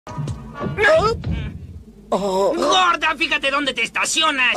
¡Gorda, fíjate dónde te estacionas!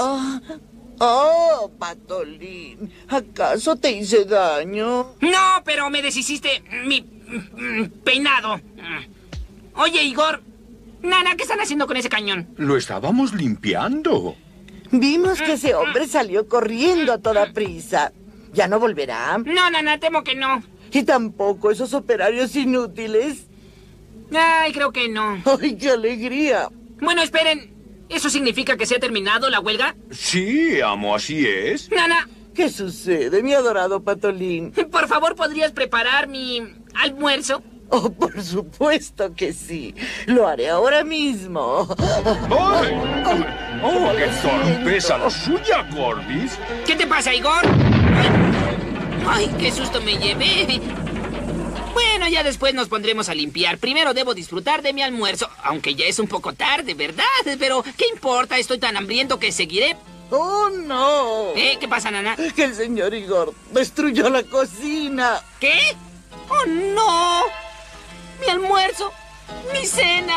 Patolín, ¿acaso te hice daño? No, pero me deshiciste mi peinado. Oye, Igor, Nana, ¿qué están haciendo con ese cañón? Lo estábamos limpiando. Vimos que ese hombre salió corriendo a toda prisa. ¿Ya no volverá? No, Nana, temo que no. Y tampoco esos operarios inútiles. Ay, creo que no. ¡Ay, qué alegría! Bueno, esperen. ¿Eso significa que se ha terminado la huelga? Sí, amo, así es. Nana, ¿Qué sucede, mi adorado Patolín? por favor, ¿podrías preparar mi almuerzo? Oh, por supuesto que sí. Lo haré ahora mismo. ¡Ay! ¡Oh, qué torpeza la suya, Gordis! ¿Qué te pasa, Igor? Ay, qué susto me llevé. Bueno, ya después nos pondremos a limpiar. Primero debo disfrutar de mi almuerzo, aunque ya es un poco tarde, ¿verdad? Pero, ¿qué importa? Estoy tan hambriento que seguiré. ¡Oh, no! ¿Qué pasa, Nana? Que el señor Igor destruyó la cocina. ¿Qué? ¡Oh, no! Mi almuerzo, mi cena,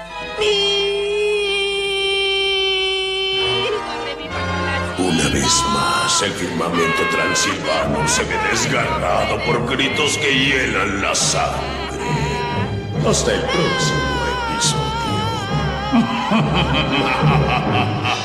Una vez más, el firmamento transilvano se ve desgarrado por gritos que hielan la sangre. Hasta el próximo episodio.